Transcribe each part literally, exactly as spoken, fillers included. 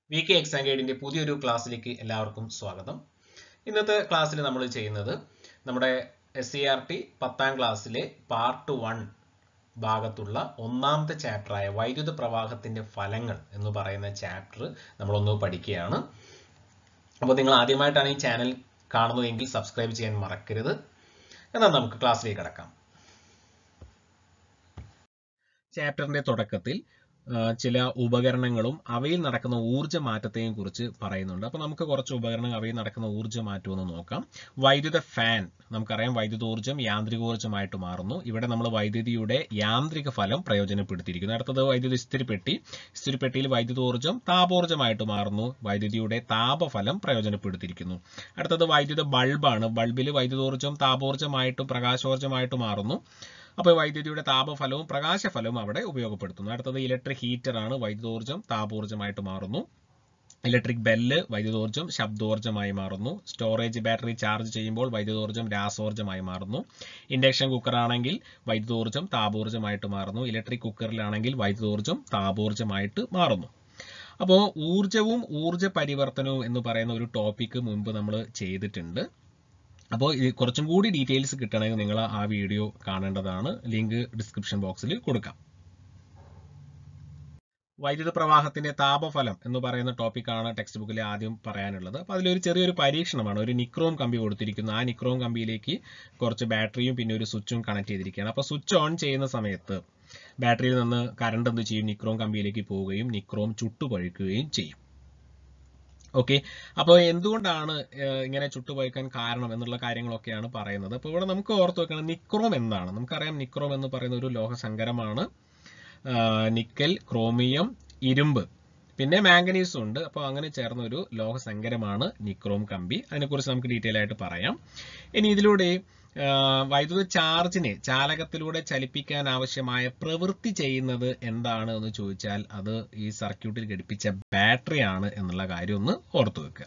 V K exam ഗൈഡിന്റെ പുതിയൊരു ക്ലാസ്സിലേക്ക് എല്ലാവർക്കും സ്വാഗതം. ഇന്നത്തെ ക്ലാസ്സിൽ നമ്മൾ ചെയ്യുന്നത് നമ്മുടെ എസ് സി ആർ ടി പത്താം ക്ലാസ്സിലെ പാർട്ട് വൺ ഭാഗത്തുള്ള ഒന്നാമത്തെ ചാപ്റ്ററായ വൈദ്യുത പ്രവാഹത്തിന്റെ ഫലങ്ങൾ എന്ന് പറയുന്ന ചാപ്റ്റർ നമ്മളൊന്ന് പഠിക്കുകയാണ്. അപ്പോൾ നിങ്ങൾ ആദ്യമായിട്ടാണ് ഈ ചാനൽ കാണുന്നതെങ്കിൽ സബ്സ്ക്രൈബ് ചെയ്യാൻ മറക്കരുത്. എന്നാൽ നമുക്ക് ക്ലാസ്സിലേക്ക് കടക്കാം. ചാപ്റ്ററിന്റെ തുടക്കത്തിൽ ചില ഉപകരണങ്ങളും അവയിൽ നടക്കുന്ന ഊർജ്ജ മാറ്റത്തെയും കുറിച്ച് പറയുന്നുണ്ട്. അപ്പോൾ നമുക്ക് കുറച്ച് ഉപകരണങ്ങൾ അവയിൽ നടക്കുന്ന ഊർജ്ജ മാറ്റം ഒന്ന് നോക്കാം. വൈദ്യുത ഫാൻ, നമുക്കറിയാം വൈദ്യുതോർജ്ജം യാന്ത്രികോർജ്ജമായിട്ട് മാറുന്നു. ഇവിടെ നമ്മൾ വൈദ്യുതിയുടെ യാന്ത്രിക ഫലം പ്രയോജനപ്പെടുത്തിയിരിക്കുന്നു. അടുത്തത് വൈദ്യുത ഇസ്തിരിപ്പെട്ടി. ഇസ്തിരിപ്പെട്ടിയിൽ വൈദ്യുതോർജ്ജം താപോർജ്ജമായിട്ട് മാറുന്നു. വൈദ്യുതിയുടെ താപഫലം പ്രയോജനപ്പെടുത്തിയിരിക്കുന്നു. അടുത്തത് വൈദ്യുത ബൾബാണ്. ബൾബിൽ വൈദ്യുതോർജ്ജം താപോർജ്ജമായിട്ടും പ്രകാശോർജ്ജമായിട്ട് മാറുന്നു. അപ്പോൾ വൈദ്യുതിയുടെ താപഫലവും പ്രകാശഫലവും അവിടെ ഉപയോഗപ്പെടുത്തുന്നു. അടുത്തത് ഇലക്ട്രിക് ഹീറ്റർ ആണ്. വൈദ്യുതോർജ്ജം താപോർജ്ജമായിട്ട് മാറുന്നു. ഇലക്ട്രിക് ബെല്ല് വൈദ്യുതോർജ്ജം ശബ്ദോർജ്ജമായി മാറുന്നു. സ്റ്റോറേജ് ബാറ്ററി ചാർജ് ചെയ്യുമ്പോൾ വൈദ്യുതോർജ്ജം രാസോർജ്ജമായി മാറുന്നു. ഇൻഡക്ഷൻ കുക്കറാണെങ്കിൽ വൈദ്യുതോർജ്ജം താപോർജ്ജമായിട്ട് മാറുന്നു. ഇലക്ട്രിക് കുക്കറിലാണെങ്കിൽ വൈദ്യുതോർജ്ജം താപോർജ്ജമായിട്ട് മാറുന്നു. അപ്പോൾ ഊർജ്ജവും ഊർജ്ജ പരിവർത്തനവും എന്ന് പറയുന്ന ഒരു ടോപ്പിക്ക് മുൻപ് നമ്മൾ ചെയ്തിട്ടുണ്ട്. അപ്പോൾ ഇത് കുറച്ചും കൂടി ഡീറ്റെയിൽസ് കിട്ടണമെങ്കിൽ നിങ്ങൾ ആ വീഡിയോ കാണേണ്ടതാണ്. ലിങ്ക് ഡിസ്ക്രിപ്ഷൻ ബോക്സിൽ കൊടുക്കാം. വൈദ്യുത പ്രവാഹത്തിന്റെ താപഫലം എന്ന് പറയുന്ന ടോപ്പിക്കാണ് ടെക്സ്റ്റ് ബുക്കിൽ ആദ്യം പറയാനുള്ളത്. അപ്പോൾ അതിലൊരു ചെറിയൊരു പരീക്ഷണമാണ്. ഒരു നിക്രോം കമ്പി കൊടുത്തിരിക്കുന്നു. ആ നിക്രോം കമ്പിയിലേക്ക് കുറച്ച് ബാറ്ററിയും പിന്നെ ഒരു സ്വിച്ചും കണക്ട് ചെയ്തിരിക്കുകയാണ്. അപ്പോൾ സ്വിച്ച് ഓൺ ചെയ്യുന്ന സമയത്ത് ബാറ്ററിയിൽ നിന്ന് കറണ്ട് എന്ത് ചെയ്യും? നിക്രോം കമ്പിയിലേക്ക് പോവുകയും നിക്രോം ചുട്ടുപഴുക്കുകയും ചെയ്യും. ഓക്കെ, അപ്പോൾ എന്തുകൊണ്ടാണ് ഇങ്ങനെ ചുട്ടുപോയിക്കാൻ കാരണം എന്നുള്ള കാര്യങ്ങളൊക്കെയാണ് പറയുന്നത്. അപ്പോൾ ഇവിടെ നമുക്ക് ഓർത്ത് വെക്കണം, നിക്രോം എന്താണ്? നമുക്കറിയാം നിക്രോം എന്ന് പറയുന്ന ഒരു ലോഹസങ്കരമാണ്. നിക്കൽ, ക്രോമിയം, ഇരുമ്പ്, പിന്നെ മാംഗനീസും ഉണ്ട്. അപ്പോൾ അങ്ങനെ ചേർന്ന ഒരു ലോഹസങ്കരമാണ് നിക്രോം കമ്പി. അതിനെക്കുറിച്ച് നമുക്ക് ഡീറ്റെയിൽ ആയിട്ട് പറയാം. ഇനി ഇതിലൂടെ വൈദ്യുത ചാർജിനെ ചാലകത്തിലൂടെ ചലിപ്പിക്കാൻ ആവശ്യമായ പ്രവൃത്തി ചെയ്യുന്നത് എന്താണ് എന്ന് ചോദിച്ചാൽ അത് ഈ സർക്യൂട്ടിൽ ഘടിപ്പിച്ച ബാറ്ററി ആണ് എന്നുള്ള കാര്യം ഒന്ന് ഓർത്തു വെക്കുക.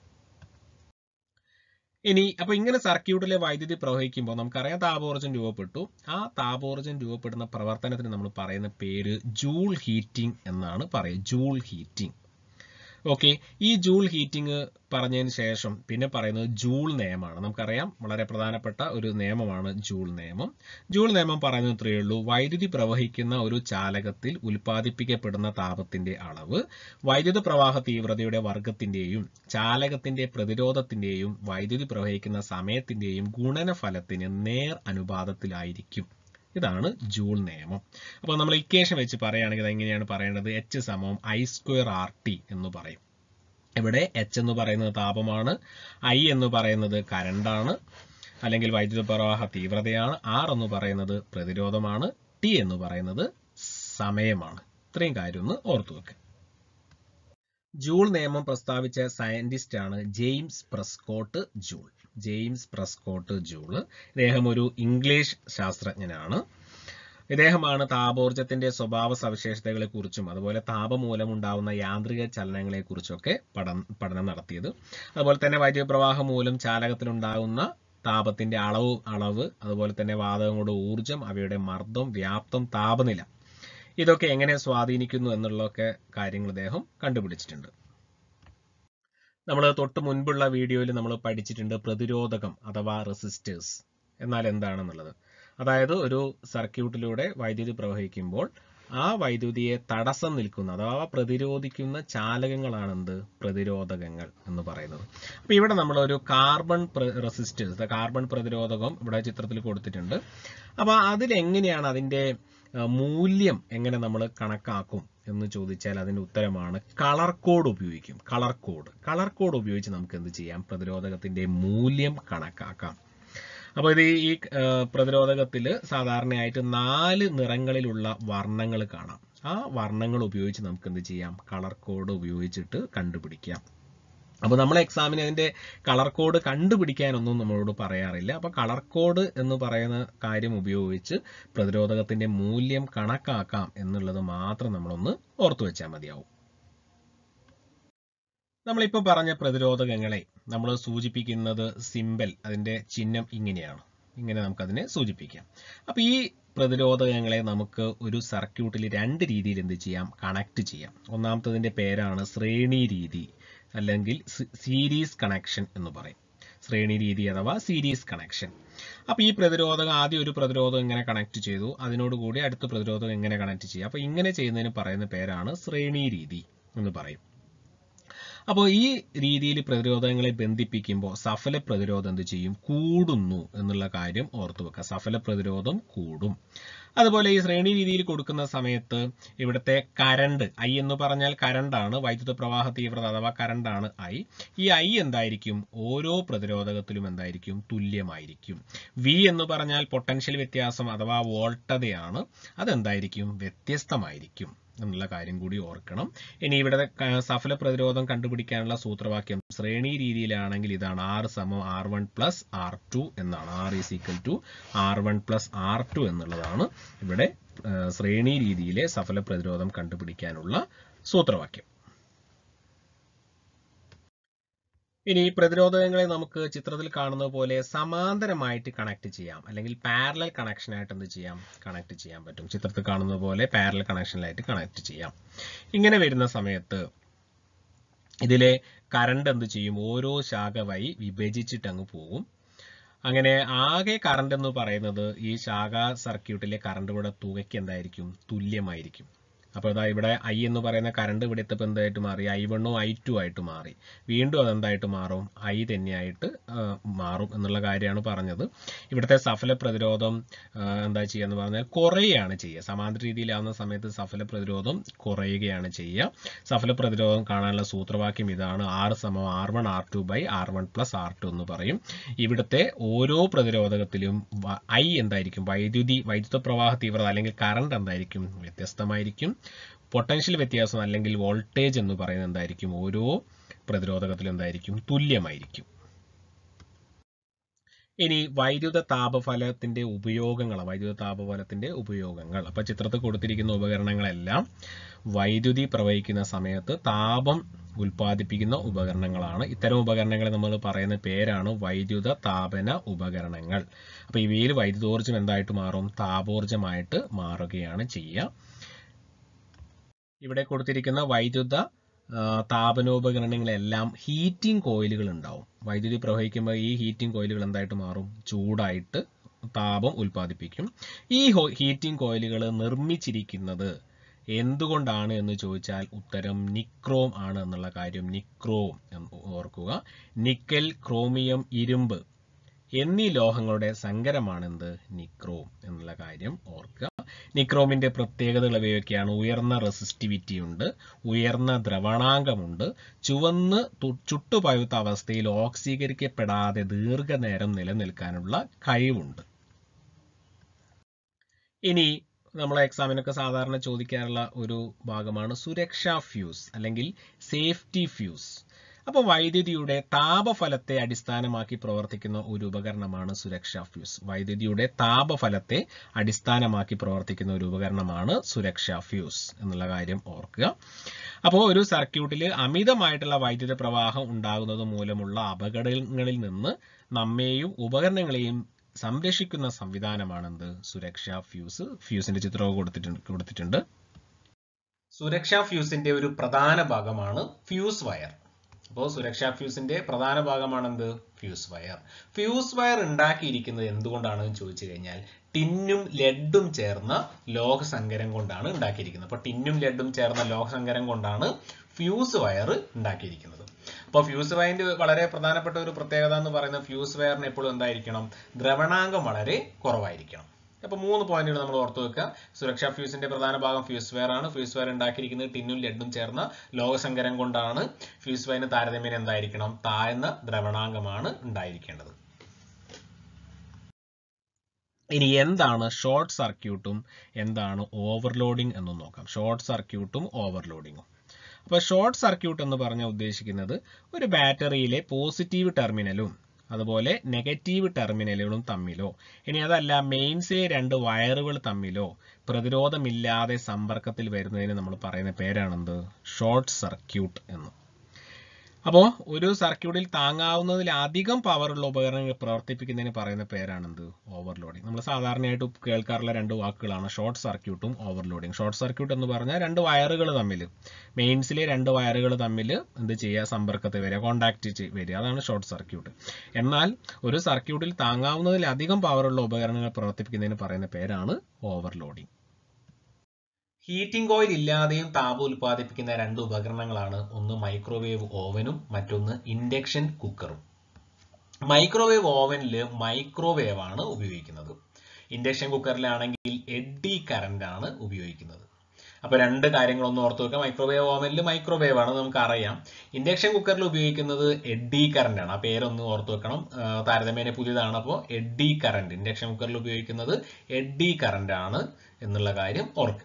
ഇനി അപ്പൊ ഇങ്ങനെ സർക്യൂട്ടിലെ വൈദ്യുതി പ്രവഹിക്കുമ്പോൾ നമുക്കറിയാം താപോർജ്ജം രൂപപ്പെട്ടു. ആ താപോർജ്ജം രൂപപ്പെടുന്ന പ്രവർത്തനത്തിന് നമ്മൾ പറയുന്ന പേര് ജൂൾ ഹീറ്റിംഗ് എന്നാണ് പറയുക. Joule heating. ഓക്കെ, ഈ ജൂൾ ഹീറ്റിംഗ് പറഞ്ഞതിന് ശേഷം പിന്നെ പറയുന്നത് ജൂൾ നിയമമാണ്. നമുക്കറിയാം വളരെ പ്രധാനപ്പെട്ട ഒരു നിയമമാണ് ജൂൾ നിയമം. ജൂൾ നിയമം പറയുന്നത് ഇത്രയേ ഉള്ളൂ: വൈദ്യുതി പ്രവഹിക്കുന്ന ഒരു ചാലകത്തിൽ ഉൽപ്പാദിപ്പിക്കപ്പെടുന്ന താപത്തിന്റെ അളവ് വൈദ്യുത പ്രവാഹ തീവ്രതയുടെ വർഗത്തിന്റെയും ചാലകത്തിന്റെ പ്രതിരോധത്തിന്റെയും വൈദ്യുതി പ്രവഹിക്കുന്ന സമയത്തിന്റെയും ഗുണനഫലത്തിന് നേർ അനുപാതത്തിലായിരിക്കും. ഇതാണ് ജൂൾ നിയമം. അപ്പോൾ നമ്മൾ ഇക്വേഷൻ വെച്ച് പറയുകയാണെങ്കിൽ എങ്ങനെയാണ് പറയേണ്ടത്? എച്ച് സമം ഐ സ്ക്വയർ ആർ ടി എന്ന് പറയും. ഇവിടെ എച്ച് എന്ന് പറയുന്നത് താപമാണ്, ഐ എന്ന് പറയുന്നത് കറണ്ടാണ് അല്ലെങ്കിൽ വൈദ്യുത പ്രവാഹ തീവ്രതയാണ്, ആർ എന്ന് പറയുന്നത് പ്രതിരോധമാണ്, ടി എന്ന് പറയുന്നത് സമയമാണ്. ഇത്രയും കാര്യം ഒന്ന് ഓർത്തു വെക്കുക. ജൂൾ നിയമം പ്രസ്താവിച്ച സയന്റിസ്റ്റ് ആണ് James Prescott Joule. James Prescott Joule ഇദ്ദേഹം ഒരു ഇംഗ്ലീഷ് ശാസ്ത്രജ്ഞനാണ്. ഇദ്ദേഹമാണ് താപോർജ്ജത്തിന്റെ സ്വഭാവ സവിശേഷതകളെ കുറിച്ചും അതുപോലെ താപം മൂലമുണ്ടാവുന്ന യാന്ത്രിക ചലനങ്ങളെ കുറിച്ചൊക്കെ പഠനം പഠനം നടത്തിയത്. അതുപോലെ തന്നെ വൈദ്യുത പ്രവാഹം മൂലം ചാലകത്തിലുണ്ടാകുന്ന താപത്തിന്റെ അളവ് അളവ് അതുപോലെ തന്നെ വാതകങ്ങളുടെ ഊർജ്ജം, അവയുടെ മർദ്ദം, വ്യാപ്തം, താപനില, ഇതൊക്കെ എങ്ങനെ സ്വാധീനിക്കുന്നു എന്നുള്ളൊക്കെ കാര്യങ്ങൾ അദ്ദേഹം കണ്ടുപിടിച്ചിട്ടുണ്ട്. നമ്മൾ തൊട്ട് മുൻപുള്ള വീഡിയോയിൽ നമ്മൾ പഠിച്ചിട്ടുണ്ട് പ്രതിരോധകം അഥവാ റെസിസ്റ്റേഴ്സ് എന്നാൽ എന്താണെന്നുള്ളത്. അതായത് ഒരു സർക്യൂട്ടിലൂടെ വൈദ്യുതി പ്രവഹിക്കുമ്പോൾ ആ വൈദ്യുതിയെ തടസ്സം നിൽക്കുന്ന അഥവാ പ്രതിരോധിക്കുന്ന ചാലകങ്ങളാണ് എന്ത്? പ്രതിരോധകങ്ങൾ എന്ന് പറയുന്നത്. അപ്പോൾ ഇവിടെ നമ്മളൊരു കാർബൺ റെസിസ്റ്റേഴ്സ്, കാർബൺ പ്രതിരോധകം ഇവിടെ ചിത്രത്തിൽ കൊടുത്തിട്ടുണ്ട്. അപ്പോൾ അതിലെങ്ങനെയാണ് അതിൻ്റെ മൂല്യം എങ്ങനെ നമ്മൾ കണക്കാക്കും എന്ന് ചോദിച്ചാൽ അതിൻ്റെ ഉത്തരമാണ് കളർ കോഡ് ഉപയോഗിക്കും. കളർ കോഡ് കളർ കോഡ് ഉപയോഗിച്ച് നമുക്ക് എന്ത് ചെയ്യാം? പ്രതിരോധകത്തിന്റെ മൂല്യം കണക്കാക്കാം. അപ്പോൾ ഇത് ഈ പ്രതിരോധകത്തിൽ സാധാരണയായിട്ട് നാല് നിറങ്ങളിലുള്ള വർണ്ണങ്ങൾ കാണാം. ആ വർണ്ണങ്ങൾ ഉപയോഗിച്ച് നമുക്ക് എന്ത് ചെയ്യാം? കളർ കോഡ് ഉപയോഗിച്ചിട്ട് കണ്ടുപിടിക്കാം. അപ്പോൾ നമ്മൾ എക്സാമിന് അതിന്റെ കളർ കോഡ് കണ്ടുപിടിക്കാനൊന്നും നമ്മളോട് പറയാറില്ല. അപ്പോൾ കളർ കോഡ് എന്ന് പറയുന്ന കാര്യം ഉപയോഗിച്ച് പ്രതിരോധകത്തിന്റെ മൂല്യം കണക്കാക്കാം എന്നുള്ളത് മാത്രം നമ്മളൊന്ന് ഓർത്തു വെച്ചാൽ മതിയാവും. നമ്മളിപ്പോൾ പറഞ്ഞ പ്രതിരോധകങ്ങളെ നമ്മൾ സൂചിപ്പിക്കുന്നത് സിമ്പൽ, അതിന്റെ ചിഹ്നം ഇങ്ങനെയാണ്. ഇങ്ങനെ നമുക്കതിനെ സൂചിപ്പിക്കാം. അപ്പോൾ ഈ പ്രതിരോധകങ്ങളെ നമുക്ക് ഒരു സർക്യൂട്ടിൽ രണ്ട് രീതിയിൽ എന്ത് ചെയ്യാം, കണക്ട് ചെയ്യാം. ഒന്നാമത്തതിന്റെ പേരാണ് ശ്രേണി രീതി അല്ലെങ്കിൽ സീരീസ് കണക്ഷൻ എന്ന് പറയും. ശ്രേണി രീതി അഥവാ സീരീസ് കണക്ഷൻ. അപ്പോൾ ഈ പ്രതിരോധകം ആദ്യം ഒരു പ്രതിരോധം ഇങ്ങനെ കണക്ട് ചെയ്തു, അതിനോടുകൂടി അടുത്ത പ്രതിരോധം എങ്ങനെ കണക്ട് ചെയ്യുക. അപ്പോൾ ഇങ്ങനെ ചെയ്യുന്നതിന് പറയുന്ന പേരാണ് ശ്രേണി രീതി എന്ന് പറയും. അപ്പോൾ ഈ രീതിയിൽ പ്രതിരോധങ്ങളെ ബന്ധിപ്പിക്കുമ്പോൾ സഫല പ്രതിരോധം എന്ത് ചെയ്യും, കൂടുന്നു എന്നുള്ള കാര്യം ഓർത്തു വെക്കുക. സഫല പ്രതിരോധം കൂടും. അതുപോലെ ഈ ശ്രേണി രീതിയിൽ കൊടുക്കുന്ന സമയത്ത് ഇവിടുത്തെ കറണ്ട് ഐ എന്ന് പറഞ്ഞാൽ കറണ്ടാണ്, വൈദ്യുത പ്രവാഹ തീവ്രത അഥവാ കറണ്ടാണ് ഐ. ഈ ഐ എന്തായിരിക്കും, ഓരോ പ്രതിരോധകത്തിലും എന്തായിരിക്കും, തുല്യമായിരിക്കും. വി എന്ന് പറഞ്ഞാൽ പൊട്ടൻഷ്യൽ വ്യത്യാസം അഥവാ വോൾട്ടതയാണ്, അതെന്തായിരിക്കും, വ്യത്യസ്തമായിരിക്കും എന്നുള്ള കാര്യം കൂടി ഓർക്കണം. ഇനി ഇവിടെ സഫല പ്രതിരോധം കണ്ടുപിടിക്കാനുള്ള സൂത്രവാക്യം ശ്രേണി രീതിയിലാണെങ്കിൽ ഇതാണ്, ആർ സമം R one plus R two എന്നാണ്. R is equal to R one plus R two എന്നുള്ളതാണ് ഇവിടെ ശ്രേണി രീതിയിലെ സഫല പ്രതിരോധം കണ്ടുപിടിക്കാനുള്ള സൂത്രവാക്യം. ഇനി പ്രതിരോധകങ്ങളെ നമുക്ക് ചിത്രത്തിൽ കാണുന്നത് പോലെ സമാന്തരമായിട്ട് കണക്ട് ചെയ്യാം, അല്ലെങ്കിൽ പാരലൽ കണക്ഷൻ ആയിട്ട് എന്ത് ചെയ്യാം, കണക്ട് ചെയ്യാൻ പറ്റും. ചിത്രത്തിൽ കാണുന്നത് പോലെ പാരലൽ കണക്ഷനിലായിട്ട് കണക്ട് ചെയ്യാം. ഇങ്ങനെ വരുന്ന സമയത്ത് ഇതിലെ കറണ്ട് എന്ത് ചെയ്യും, ഓരോ ശാഖ വഴി വിഭജിച്ചിട്ട് അങ്ങ് പോകും. അങ്ങനെ ആകെ കറണ്ട് എന്ന് പറയുന്നത് ഈ ശാഖാ സർക്യൂട്ടിലെ കറണ്ടുകളുടെ തുകയ്ക്ക് എന്തായിരിക്കും, തുല്യമായിരിക്കും. അപ്പോൾ അതാ ഇവിടെ ഐ എന്ന് പറയുന്ന കറണ്ട് ഇവിടെ എത്തപ്പോൾ എന്തായിട്ട് മാറി, ഐ വണ്ണും ഐ ടു ആയിട്ട് മാറി. വീണ്ടും അതെന്തായിട്ട് മാറും, ഐ തന്നെയായിട്ട് മാറും എന്നുള്ള കാര്യമാണ് പറഞ്ഞത്. ഇവിടുത്തെ സഫല പ്രതിരോധം എന്താ ചെയ്യുക എന്ന് പറഞ്ഞാൽ കുറയുകയാണ് ചെയ്യുക. സമാന്തര രീതിയിലാവുന്ന സമയത്ത് സഫല പ്രതിരോധം കുറയുകയാണ് ചെയ്യുക. സഫല പ്രതിരോധം കാണാനുള്ള സൂത്രവാക്യം ഇതാണ്, ആർ സമം R one R two by R one plus R two എന്ന് പറയും. ഇവിടുത്തെ ഓരോ പ്രതിരോധകത്തിലും ഐ എന്തായിരിക്കും, വൈദ്യുതി വൈദ്യുത പ്രവാഹ തീവ്രത അല്ലെങ്കിൽ കറണ്ട് എന്തായിരിക്കും, വ്യത്യസ്തമായിരിക്കും. പൊട്ടൻഷ്യൽ വ്യത്യാസം അല്ലെങ്കിൽ വോൾട്ടേജ് എന്ന് പറയുന്നത് എന്തായിരിക്കും, ഓരോ പ്രതിരോധകത്തിലും എന്തായിരിക്കും, തുല്യമായിരിക്കും. ഇനി വൈദ്യുത താപഫലത്തിന്റെ ഉപയോഗങ്ങൾ, വൈദ്യുത താപഫലത്തിന്റെ ഉപയോഗങ്ങൾ. അപ്പൊ ചിത്രത്തിൽ കൊടുത്തിരിക്കുന്ന ഉപകരണങ്ങളെല്ലാം വൈദ്യുതി പ്രവഹിക്കുന്ന സമയത്ത് താപം ഉൽപ്പാദിപ്പിക്കുന്ന ഉപകരണങ്ങളാണ്. ഇത്തരം ഉപകരണങ്ങളെ നമ്മൾ പറയുന്ന പേരാണ് വൈദ്യുത താപന ഉപകരണങ്ങൾ. അപ്പൊ ഇവയിൽ വൈദ്യുതോർജ്ജം എന്തായിട്ട് മാറും, താപോർജ്ജമായിട്ട് മാറുകയാണ് ചെയ്യുക. ഇവിടെ കൊടുത്തിരിക്കുന്ന വൈദ്യുത താപനോപകരണങ്ങളെല്ലാം ഹീറ്റിംഗ് കോയിലുകൾ ഉണ്ടാവും. വൈദ്യുതി പ്രവഹിക്കുമ്പോൾ ഈ ഹീറ്റിംഗ് കോയിലുകൾ എന്തായിട്ട് മാറും, ചൂടായിട്ട് താപം ഉൽപ്പാദിപ്പിക്കും. ഈ ഹീറ്റിംഗ് കോയിലുകൾ നിർമ്മിച്ചിരിക്കുന്നത് എന്തുകൊണ്ടാണ് എന്ന് ചോദിച്ചാൽ ഉത്തരം നിക്രോം ആണ് എന്നുള്ള കാര്യം നിക്രോം ഓർക്കുക. നിക്കൽ, ക്രോമിയം, ഇരുമ്പ് എന്നീ ലോഹങ്ങളുടെ സങ്കരമാണെന്ത്, നിക്രോം എന്നുള്ള കാര്യം ഓർക്കുക. നിക്രോമിന്റെ പ്രത്യേകതകൾ ഇവയൊക്കെയാണ്, ഉയർന്ന റെസിസ്റ്റിവിറ്റി ഉണ്ട്, ഉയർന്ന ദ്രവണാങ്കമുണ്ട്, ചുവന്ന് ചുട്ടുപഴുത്ത അവസ്ഥയിൽ ഓക്സീകരിക്കപ്പെടാതെ ദീർഘനേരം നിലനിൽക്കാനുള്ള കഴിവുണ്ട്. ഇനി നമ്മളെ എക്സാമിനൊക്കെ സാധാരണ ചോദിക്കാറുള്ള ഒരു ഭാഗമാണ് സുരക്ഷാ ഫ്യൂസ് അല്ലെങ്കിൽ സേഫ്റ്റി ഫ്യൂസ്. അപ്പോൾ വൈദ്യുതിയുടെ താപഫലത്തെ അടിസ്ഥാനമാക്കി പ്രവർത്തിക്കുന്ന ഒരു ഉപകരണമാണ് സുരക്ഷാ ഫ്യൂസ്. വൈദ്യുതിയുടെ താപഫലത്തെ അടിസ്ഥാനമാക്കി പ്രവർത്തിക്കുന്ന ഒരു ഉപകരണമാണ് സുരക്ഷാ ഫ്യൂസ് എന്നുള്ള കാര്യം ഓർക്കുക. അപ്പോൾ ഒരു സർക്യൂട്ടിൽ അമിതമായിട്ടുള്ള വൈദ്യുത പ്രവാഹം ഉണ്ടാകുന്നത് മൂലമുള്ള അപകടങ്ങളിൽ നിന്ന് നമ്മെയും ഉപകരണങ്ങളെയും സംരക്ഷിക്കുന്ന സംവിധാനമാണെന്ത്, സുരക്ഷാ ഫ്യൂസ്. ഫ്യൂസിന്റെ ചിത്രവും കൊടുത്തിട്ടുണ്ട് കൊടുത്തിട്ടുണ്ട് സുരക്ഷാ ഫ്യൂസിന്റെ ഒരു പ്രധാന ഭാഗമാണ് ഫ്യൂസ് വയർ. അപ്പോൾ സുരക്ഷാ ഫ്യൂസിന്റെ പ്രധാന ഭാഗമാണെന്ത്, ഫ്യൂസ് വയർ. ഫ്യൂസ് വയർ ഉണ്ടാക്കിയിരിക്കുന്നത് എന്തുകൊണ്ടാണെന്ന് ചോദിച്ചു കഴിഞ്ഞാൽ ടിന്നും ലെഡും ചേർന്ന ലോഹസങ്കരം കൊണ്ടാണ് ഉണ്ടാക്കിയിരിക്കുന്നത്. അപ്പോൾ ടിന്നും ലെഡും ചേർന്ന ലോഹസങ്കരം കൊണ്ടാണ് ഫ്യൂസ് വയർ ഉണ്ടാക്കിയിരിക്കുന്നത്. അപ്പോൾ ഫ്യൂസ് വയറിന്റെ വളരെ പ്രധാനപ്പെട്ട ഒരു പ്രത്യേകത എന്ന് പറയുന്നത് ഫ്യൂസ് വയറിന് എപ്പോഴും എന്തായിരിക്കണം, ദ്രവണാങ്കം വളരെ കുറവായിരിക്കണം. അപ്പോൾ മൂന്ന് പോയിന്റുകൾ നമ്മൾ ഓർത്തു വെക്കുക. സുരക്ഷാ ഫ്യൂസിന്റെ പ്രധാന ഭാഗം ഫ്യൂസ് വയർ ആണ്. ഫ്യൂസ് വയർ ഉണ്ടാക്കിയിരിക്കുന്നത് ടിന്നും ലെഡും ചേർന്ന ലോഹസങ്കരം കൊണ്ടാണ്. ഫ്യൂസ് വയറിന് താരതമ്യേന എന്തായിരിക്കണം, താഴ്ന്ന ദ്രവണാങ്കമാണ് ഉണ്ടായിരിക്കേണ്ടത്. ഇനി എന്താണ് ഷോർട്ട് സർക്യൂട്ടും എന്താണ് ഓവർലോഡിംഗ് എന്നും നോക്കാം. ഷോർട്ട് സർക്യൂട്ടും ഓവർലോഡിങ്ങും. അപ്പോൾ ഷോർട്ട് സർക്യൂട്ട് എന്ന് പറഞ്ഞാൽ ഉദ്ദേശിക്കുന്നത് ഒരു ബാറ്ററിയിലെ പോസിറ്റീവ് ടെർമിനലും അതുപോലെ നെഗറ്റീവ് ടെർമിനലുകളും തമ്മിലോ ഇനി അതല്ല മെയിൻസേ രണ്ട് വയറുകൾ തമ്മിലോ പ്രതിരോധമില്ലാതെ സമ്പർക്കത്തിൽ വരുന്നതിന് നമ്മൾ പറയുന്ന പേരാണെന്ത്, ഷോർട്ട് സർക്യൂട്ട് എന്ന്. അപ്പോൾ ഒരു സർക്യൂട്ടിൽ താങ്ങാവുന്നതിലധികം പവറുള്ള ഉപകരണങ്ങൾ പ്രവർത്തിപ്പിക്കുന്നതിന് പറയുന്ന പേരാണെന്ത്? ഓവർലോഡിങ്. നമ്മൾ സാധാരണയായിട്ട് കേൾക്കാറുള്ള രണ്ട് വാക്കുകളാണ് ഷോർട്ട് സർക്യൂട്ടും ഓവർലോഡിങ്. ഷോർട്ട് സർക്യൂട്ട് എന്ന് പറഞ്ഞാൽ രണ്ട് വയറുകൾ തമ്മിൽ, മെയിൻസിലെ രണ്ട് വയറുകൾ തമ്മിൽ എന്ത് ചെയ്യുക, സമ്പർക്കത്തിൽ വരിക, കോണ്ടാക്ട് വരിക, അതാണ് ഷോർട്ട് സർക്യൂട്ട്. എന്നാൽ ഒരു സർക്യൂട്ടിൽ താങ്ങാവുന്നതിലധികം പവറുള്ള ഉപകരണങ്ങൾ പ്രവർത്തിപ്പിക്കുന്നതിന് പറയുന്ന പേരാണ് ഓവർലോഡിങ്. ഹീറ്റിംഗ് കോയിൽ ഇല്ലാതെയും താപം ഉൽപ്പാദിപ്പിക്കുന്ന രണ്ട് ഉപകരണങ്ങളാണ് ഒന്ന് മൈക്രോവേവ് ഓവനും മറ്റൊന്ന് ഇൻഡക്ഷൻ കുക്കറും. മൈക്രോവേവ് ഓവനിൽ മൈക്രോവേവ് ആണ് ഉപയോഗിക്കുന്നത്. ഇൻഡക്ഷൻ കുക്കറിലാണെങ്കിൽ എഡ്ഡി കറന്റ് ആണ് ഉപയോഗിക്കുന്നത്. അപ്പോൾ രണ്ട് കാര്യങ്ങളൊന്നും ഓർത്ത് വെക്കാം. മൈക്രോവേവ് ഓവനിൽ മൈക്രോവേവ് ആണ്, നമുക്ക് അറിയാം. ഇൻഡക്ഷൻ കുക്കറിൽ ഉപയോഗിക്കുന്നത് എഡ്ഡി കറന്റ് ആണ്. ആ പേരൊന്ന് ഓർത്ത് വെക്കണം, താരതമ്യേന പുതിയതാണ്. അപ്പോൾ എഡ്ഡി കറന്റ്, ഇൻഡക്ഷൻ കുക്കറിൽ ഉപയോഗിക്കുന്നത് എഡ്ഡി കറന്റ് ആണ് എന്നുള്ള കാര്യം ഓർക്കുക.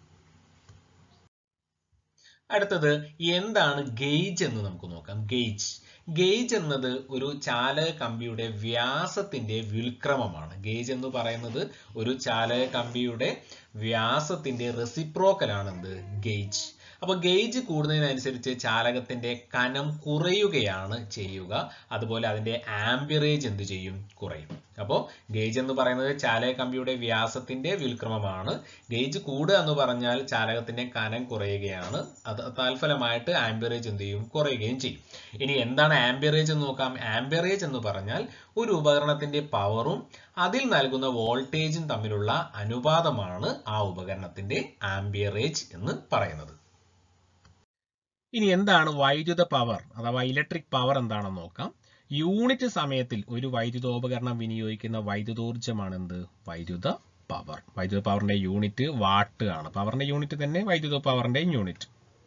അടുത്തത് എന്താണ് ഗേജ് എന്ന് നമുക്ക് നോക്കാം. ഗേജ് ഗേജ് എന്നത് ഒരു ചാലക കമ്പിയുടെ വ്യാസത്തിന്റെ വ്യുൽക്രമമാണ്. ഗേജ് എന്ന് പറയുന്നത് ഒരു ചാലക കമ്പിയുടെ വ്യാസത്തിന്റെ റെസിപ്രോക്കൽ ആണ് എന്ത്? ഗേജ്. അപ്പോൾ ഗേജ് കൂടുന്നതിനനുസരിച്ച് ചാലകത്തിന്റെ കനം കുറയുകയാണ് ചെയ്യുക. അതുപോലെ അതിന്റെ ആംബിയറേജ് എന്ത് ചെയ്യും? കുറയും. അപ്പോൾ ഗേജ് എന്ന് പറയുന്നത് ചാലക കമ്പിയുടെ വ്യാസത്തിന്റെ വ്യുൽക്രമമാണ്. ഗേജ് കൂടുക എന്ന് പറഞ്ഞാൽ ചാലകത്തിന്റെ കനം കുറയുകയാണ്. അത് തൽഫലമായിട്ട് ആംബിയറേജ് എന്ത് ചെയ്യും? കുറയുകയും ചെയ്യും. ഇനി എന്താണ് ആംബിയറേജ് എന്ന് നോക്കാം. ആംബിയറേജ് എന്ന് പറഞ്ഞാൽ ഒരു ഉപകരണത്തിന്റെ പവറും അതിൽ നൽകുന്ന വോൾട്ടേജും തമ്മിലുള്ള അനുപാതമാണ് ആ ഉപകരണത്തിന്റെ ആംബിയറേജ് എന്ന് പറയുന്നത്. ഇനി എന്താണ് വൈദ്യുത പവർ അഥവാ ഇലക്ട്രിക് പവർ എന്താണെന്ന് നോക്കാം. യൂണിറ്റ് സമയത്തിൽ ഒരു വൈദ്യുതോപകരണം വിനിയോഗിക്കുന്ന വൈദ്യുതോർജ്ജമാണ് എന്ത്? വൈദ്യുത പവർ. വൈദ്യുത പവറിന്റെ യൂണിറ്റ് വാട്ട് ആണ്. പവറിന്റെ യൂണിറ്റ് തന്നെ വൈദ്യുത പവറിന്റെ യൂണിറ്റ്.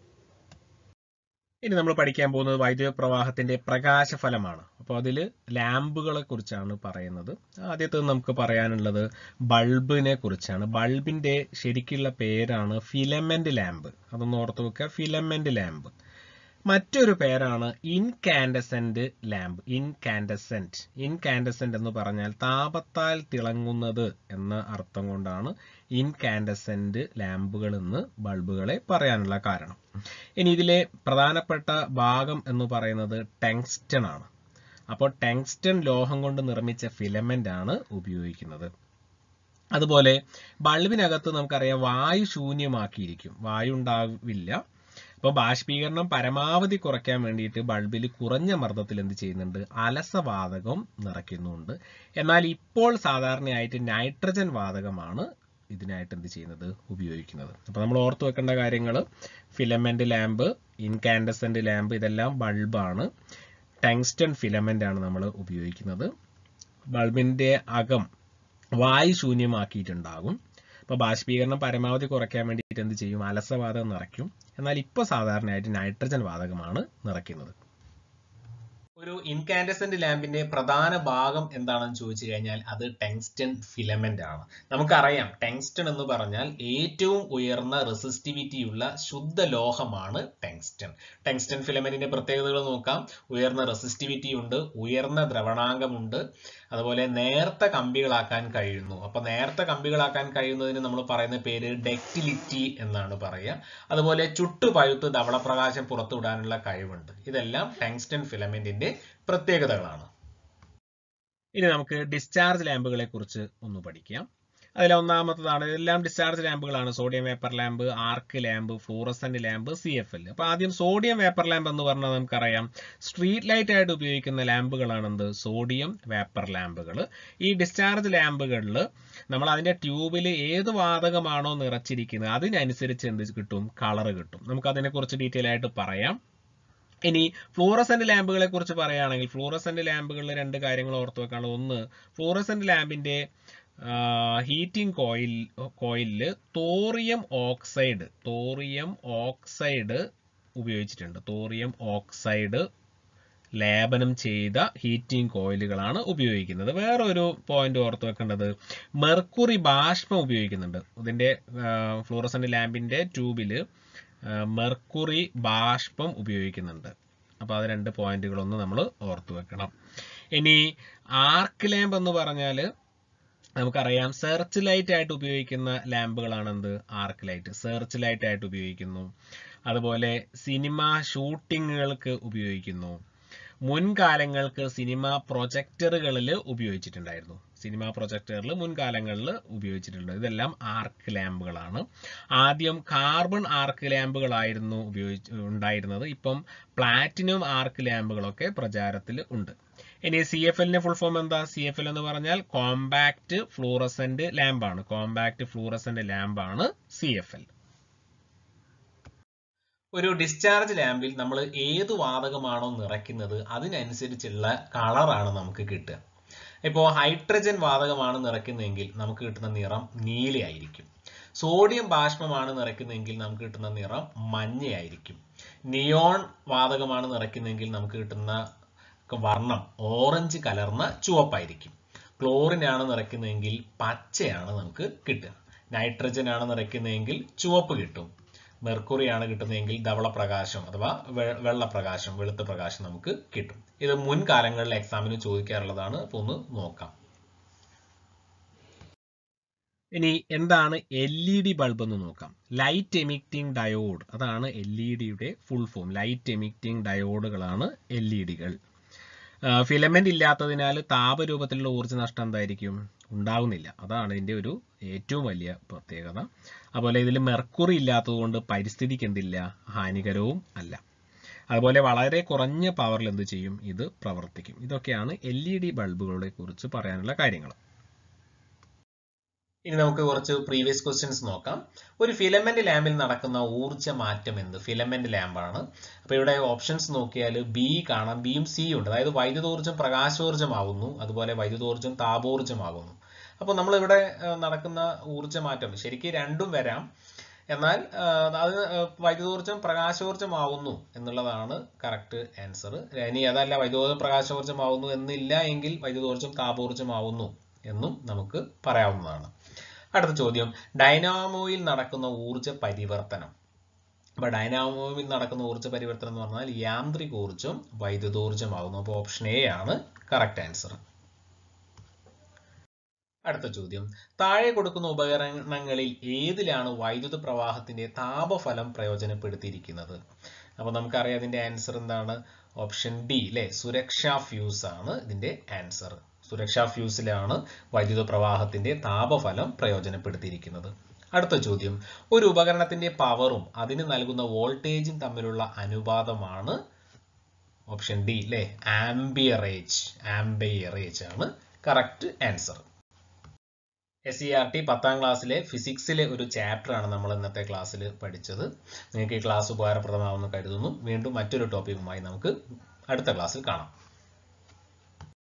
ഇനി നമ്മൾ പഠിക്കാൻ പോകുന്നത് വൈദ്യുത പ്രവാഹത്തിന്റെ പ്രകാശഫലമാണ്. അപ്പോൾ അതിൽ ലാമ്പുകളെ കുറിച്ചാണ് പറയുന്നത്. ആദ്യത്തെ നമുക്ക് പറയാനുള്ളത് ബൾബിനെ കുറിച്ചാണ്. ബൾബിന്റെ ശരിക്കുള്ള പേരാണ് ഫിലമെന്റ് ലാമ്പ്. അതൊന്ന് ഓർത്ത് വെക്കുക, ഫിലമെന്റ് ലാമ്പ്. മറ്റൊരു പേരാണ് ഇൻകാൻഡസെന്റ് ലാമ്പ്. ഇൻകാൻഡസെന്റ് ഇൻകാൻഡസെന്റ് എന്ന് പറഞ്ഞാൽ താപത്താൽ തിളങ്ങുന്നത് എന്ന അർത്ഥം കൊണ്ടാണ് ഇൻകാൻഡസെന്റ് ലാമ്പുകൾ എന്ന് ബൾബുകളെ പറയാനുള്ള കാരണം. ഇനി ഇതിലെ പ്രധാനപ്പെട്ട ഭാഗം എന്ന് പറയുന്നത് ടങ്സ്റ്റൺ ആണ്. അപ്പോൾ ടങ്സ്റ്റൺ ലോഹം കൊണ്ട് നിർമ്മിച്ച ഫിലമെന്റ് ആണ് ഉപയോഗിക്കുന്നത്. അതുപോലെ ബൾബിനകത്ത് നമുക്കറിയാം വായു ശൂന്യമാക്കിയിരിക്കും, വായു ഉണ്ടാവില്ല. അപ്പോൾ ബാഷ്പീകരണം പരമാവധി കുറയ്ക്കാൻ വേണ്ടിയിട്ട് ബൾബിൽ കുറഞ്ഞ മർദ്ദത്തിൽ എന്ത് ചെയ്യുന്നുണ്ട്? അലസവാതകം നിറയ്ക്കുന്നുണ്ട്. എന്നാൽ ഇപ്പോൾ സാധാരണയായിട്ട് നൈട്രജൻ വാതകമാണ് ഇതിനായിട്ട് എന്ത് ചെയ്യുന്നത്? ഉപയോഗിക്കുന്നത്. അപ്പോൾ നമ്മൾ ഓർത്ത് വെക്കേണ്ട കാര്യങ്ങൾ ഫിലമെന്റ് ലാമ്പ്, ഇൻകാൻഡസെന്റ് ലാമ്പ്, ഇതെല്ലാം ബൾബാണ്. ടങ്സ്റ്റൺ ഫിലമെന്റ് ആണ് നമ്മൾ ഉപയോഗിക്കുന്നത്. ബൾബിന്റെ അകം വായു ശൂന്യമാക്കിയിട്ടുണ്ടാകും. അപ്പോൾ ബാഷ്പീകരണം പരമാവധി കുറയ്ക്കാൻ വേണ്ടിയിട്ട് എന്ത് ചെയ്യും? അലസവാതകം നിറയ്ക്കും. എന്നാൽ ഇപ്പോൾ സാധാരണയായിട്ട് നൈട്രജൻ വാതകമാണ് നിറയ്ക്കുന്നത്. ഒരു ഇൻകാൻഡസെന്റ് ലാമ്പിന്റെ പ്രധാന ഭാഗം എന്താണെന്ന് ചോദിച്ചു കഴിഞ്ഞാൽ അത് ടങ്സ്റ്റൺ ഫിലമെന്റ് ആണ്. നമുക്കറിയാം ടങ്സ്റ്റൺ എന്ന് പറഞ്ഞാൽ ഏറ്റവും ഉയർന്ന റെസിസ്റ്റിവിറ്റി ഉള്ള ശുദ്ധ ലോഹമാണ് ടങ്സ്റ്റൺ. ടങ്സ്റ്റൺ ഫിലമെന്റിന്റെ പ്രത്യേകതകൾ നോക്കാം. ഉയർന്ന റെസിസ്റ്റിവിറ്റി ഉണ്ട്, ഉയർന്ന ദ്രവണാങ്കമുണ്ട്, അതുപോലെ നേർത്ത കമ്പികളാക്കാൻ കഴിയുന്നു. അപ്പൊ നേർത്ത കമ്പികളാക്കാൻ കഴിയുന്നതിന് നമ്മൾ പറയുന്ന പേര് ഡക്റ്റിലിറ്റി എന്നാണ് പറയുക. അതുപോലെ ചുട്ടുപഴുത്ത് ധവളപ്രകാശം പുറത്തുവിടാനുള്ള കഴിവുണ്ട്. ഇതെല്ലാം ടങ്സ്റ്റൺ ഫിലമെന്റിന്റെ പ്രത്യേകതകളാണ്. ഇനി നമുക്ക് ഡിസ്ചാർജ് ലാമ്പുകളെ കുറിച്ച് ഒന്ന് പഠിക്കാം. അതിൽ ഒന്നാമത്തതാണ്, ഇതെല്ലാം ഡിസ്ചാർജ് ലാമ്പുകളാണ്. Sodium vapour lamp, arc lamp, fluorescent lamp, C F L. അപ്പൊ ആദ്യം സോഡിയം വേപ്പർ ലാമ്പ് എന്ന് പറഞ്ഞാൽ നമുക്കറിയാം സ്ട്രീറ്റ് ലൈറ്റ് ആയിട്ട് ഉപയോഗിക്കുന്ന ലാമ്പുകളാണ് എന്ത്? സോഡിയം വേപ്പർ ലാമ്പുകൾ. ഈ ഡിസ്ചാർജ് ലാമ്പുകളിൽ നമ്മൾ അതിന്റെ ട്യൂബിൽ ഏത് വാതകമാണോ നിറച്ചിരിക്കുന്നത് അതിനനുസരിച്ച് എന്ത് കിട്ടും? കളർ കിട്ടും. നമുക്ക് അതിനെ കുറിച്ച് ഡീറ്റെയിൽ ആയിട്ട് പറയാം. ഇനി ഫ്ലൂറസെന്റ് ലാമ്പുകളെ കുറിച്ച് പറയുകയാണെങ്കിൽ ഫ്ലൂറസെന്റ് ലാമ്പുകളിൽ രണ്ട് കാര്യങ്ങൾ ഓർത്ത് വെക്കാനുള്ളത്. ഒന്ന്, ഫ്ലൂറസെന്റ് ലാമ്പിന്റെ ഹീറ്റിംഗ് കോയിൽ കോയിലിൽ തോറിയം ഓക്സൈഡ് തോറിയം ഓക്സൈഡ് ഉപയോഗിച്ചിട്ടുണ്ട്. തോറിയം ഓക്സൈഡ് ലേപനം ചെയ്ത ഹീറ്റിംഗ് കോയിലുകളാണ് ഉപയോഗിക്കുന്നത്. വേറൊരു പോയിന്റ് ഓർത്ത് വെക്കേണ്ടത്, മെർക്കുറി ബാഷ്പം ഉപയോഗിക്കുന്നുണ്ട്. ഇതിന്റെ ഫ്ലൂറസെന്റ് ലാമ്പിന്റെ ട്യൂബിൽ മെർക്കുറി ബാഷ്പം ഉപയോഗിക്കുന്നുണ്ട്. അപ്പോൾ അത് രണ്ട് പോയിന്റുകളൊന്ന് നമ്മൾ ഓർത്തു വെക്കണം. ഇനി ആർക്ക് ലാമ്പ് എന്ന് പറഞ്ഞാൽ നമുക്കറിയാം സെർച്ച് ലൈറ്റ് ആയിട്ട് ഉപയോഗിക്കുന്ന ലാമ്പുകളാണ് എന്ത്? ആർക്ക് ലൈറ്റ്. സെർച്ച് ലൈറ്റ് ആയിട്ട് ഉപയോഗിക്കുന്നു. അതുപോലെ സിനിമ ഷൂട്ടിങ്ങുകൾക്ക് ഉപയോഗിക്കുന്നു. മുൻകാലങ്ങൾക്ക് സിനിമ പ്രൊജക്ടറുകളിൽ ഉപയോഗിച്ചിട്ടുണ്ടായിരുന്നു. സിനിമ പ്രൊജക്ടറിൽ മുൻകാലങ്ങളിൽ ഉപയോഗിച്ചിട്ടുണ്ട്. ഇതെല്ലാം ആർക്ക് ലാമ്പുകളാണ്. ആദ്യം കാർബൺ ആർക്ക് ലാമ്പുകളായിരുന്നു ഉപയോഗിച്ച് ഉണ്ടായിരുന്നത്. ഇപ്പം പ്ലാറ്റിനം ആർക്ക് ലാമ്പുകളൊക്കെ പ്രചാരത്തിൽ ഉണ്ട്. ഇനി സി എഫ് എല്ലിന്റെ ഫുൾ ഫോം എന്താ? സി എഫ് എൽ എന്ന് പറഞ്ഞാൽ കോമ്പാക്ട് ഫ്ലൂറസെന്റ് ലാമ്പാണ്. കോമ്പാക്ട് ഫ്ലൂറസെന്റ് ലാമ്പാണ് സി എഫ് എൽ. ഒരു ഡിസ്ചാർജ് ലാമ്പിൽ നമ്മൾ ഏത് വാതകമാണോ നിറയ്ക്കുന്നത് അതിനനുസരിച്ചുള്ള കളറാണ് നമുക്ക് കിട്ടുക. ഇപ്പോൾ ഹൈഡ്രജൻ വാതകമാണ് നിറയ്ക്കുന്നതെങ്കിൽ നമുക്ക് കിട്ടുന്ന നിറം നീലയായിരിക്കും. സോഡിയം ബാഷ്പമാണ് നിറയ്ക്കുന്നതെങ്കിൽ നമുക്ക് കിട്ടുന്ന നിറം മഞ്ഞയായിരിക്കും. നിയോൺ വാതകമാണ് നിറയ്ക്കുന്നതെങ്കിൽ നമുക്ക് കിട്ടുന്ന വർണ്ണം ഓറഞ്ച് കലർന്ന ചുവപ്പായിരിക്കും. ക്ലോറിൻ ആണ് നിറയ്ക്കുന്നതെങ്കിൽ പച്ചയാണ് നമുക്ക് കിട്ടുക. നൈട്രജൻ ആണ് നിറയ്ക്കുന്നതെങ്കിൽ ചുവപ്പ് കിട്ടും. മെർക്കുറി ആണ് കിട്ടുന്നതെങ്കിൽ ധവളപ്രകാശം അഥവാ വെള്ളപ്രകാശം, വെളുത്ത പ്രകാശം നമുക്ക് കിട്ടും. ഇത് മുൻകാലങ്ങളിലെ എക്സാമിന് ചോദിക്കാറുള്ളതാണ്. അപ്പോൾ ഒന്ന് നോക്കാം. ഇനി എന്താണ് എൽ ഇ ഡി ബൾബ് എന്ന് നോക്കാം. ലൈറ്റ് എമിറ്റിംഗ് ഡയോഡ്, അതാണ് എൽ ഇ ഡിയുടെ ഫുൾ ഫോം. ലൈറ്റ് എമിറ്റിംഗ് ഡയോഡുകളാണ് എൽ ഇ ഡികൾ. ഫിലമെന്റ് ഇല്ലാത്തതിനാൽ താപരൂപത്തിലുള്ള ഊർജ്ജ നഷ്ടം എന്തായിരിക്കും? ഉണ്ടാവുന്നില്ല. അതാണ് ഇതിൻ്റെ ഒരു ഏറ്റവും വലിയ പ്രത്യേകത. അതുപോലെ ഇതിൽ മെർക്കുറി ഇല്ലാത്തതുകൊണ്ട് പരിസ്ഥിതിക്ക് എന്തില്ല? ഹാനികരവും അല്ല. അതുപോലെ വളരെ കുറഞ്ഞ പവറിൽ എന്ത് ചെയ്യും? ഇത് പ്രവർത്തിക്കും. ഇതൊക്കെയാണ് എൽ ഇ ഡി ബൾബുകളെ കുറിച്ച് പറയാനുള്ള കാര്യങ്ങൾ. ഇനി നമുക്ക് കുറച്ച് പ്രീവിയസ് ക്വസ്റ്റ്യൻസ് നോക്കാം. ഒരു ഫിലമെന്റ് ലാമ്പിൽ നടക്കുന്ന ഊർജ്ജ മാറ്റം എന്ത്? ഫിലമെന്റ് ലാമ്പാണ്. അപ്പോൾ ഇവിടെ ഓപ്ഷൻസ് നോക്കിയാൽ ബി കാണാം, ബിയും സിയും ഉണ്ട്. അതായത് വൈദ്യുതോർജ്ജം പ്രകാശോർജ്ജമാകുന്നു, അതുപോലെ വൈദ്യുതോർജ്ജം താപോർജ്ജമാകുന്നു. അപ്പോൾ നമ്മളിവിടെ നടക്കുന്ന ഊർജ്ജ മാറ്റം ശരിക്കും രണ്ടും വരാം. എന്നാൽ അത് വൈദ്യുതോർജ്ജം പ്രകാശോർജ്ജമാവുന്നു എന്നുള്ളതാണ് കറക്റ്റ് ആൻസർ. ഇനി അതല്ല വൈദ്യുതോർജ്ജം പ്രകാശോർജ്ജമാവുന്നു എന്നില്ല എങ്കിൽ വൈദ്യുതോർജ്ജം താപോർജ്ജമാവുന്നു എന്നും നമുക്ക് പറയാവുന്നതാണ്. അടുത്ത ചോദ്യം, ഡൈനാമോയിൽ നടക്കുന്ന ഊർജ്ജ പരിവർത്തനം. അപ്പൊ ഡൈനാമോയിൽ നടക്കുന്ന ഊർജ്ജ പരിവർത്തനം എന്ന് പറഞ്ഞാൽ യാന്ത്രിക ഊർജ്ജം വൈദ്യുതോർജ്ജമാകുന്നു. അപ്പോൾ ഓപ്ഷൻ എ ആണ് കറക്റ്റ് ആൻസർ. അടുത്ത ചോദ്യം, താഴെ കൊടുക്കുന്ന ഉപകരണങ്ങളിൽ ഏതിലാണ് വൈദ്യുത പ്രവാഹത്തിന്റെ താപഫലം പ്രയോജനപ്പെടുത്തിയിരിക്കുന്നത്? അപ്പൊ നമുക്കറിയാം ഇതിന്റെ ആൻസർ എന്താണ്? ഓപ്ഷൻ ഡി അല്ലെ, സുരക്ഷാ ഫ്യൂസ് ആണ് ഇതിന്റെ ആൻസർ. സുരക്ഷാ ഫ്യൂസിലാണ് വൈദ്യുത പ്രവാഹത്തിന്റെ താപഫലം പ്രയോജനപ്പെടുത്തിയിരിക്കുന്നത്. അടുത്ത ചോദ്യം, ഒരു ഉപകരണത്തിന്റെ പവറും അതിന് നൽകുന്ന വോൾട്ടേജും തമ്മിലുള്ള അനുപാതമാണ് ഓപ്ഷൻ ഡി അല്ലെ, ആംബിയറേജ്. ആംബിയറേജ് ആണ് correct answer. S C R T പത്താം ക്ലാസ്സിലെ ഫിസിക്സിലെ ഒരു ചാപ്റ്റർ ആണ് നമ്മൾ ഇന്നത്തെ ക്ലാസ്സിൽ പഠിച്ചത്. നിങ്ങൾക്ക് ഈ ക്ലാസ് ഉപകാരപ്രദമാവുമെന്ന് കരുതുന്നു. വീണ്ടും മറ്റൊരു ടോപ്പിക്കുമായി നമുക്ക് അടുത്ത ക്ലാസ്സിൽ കാണാം.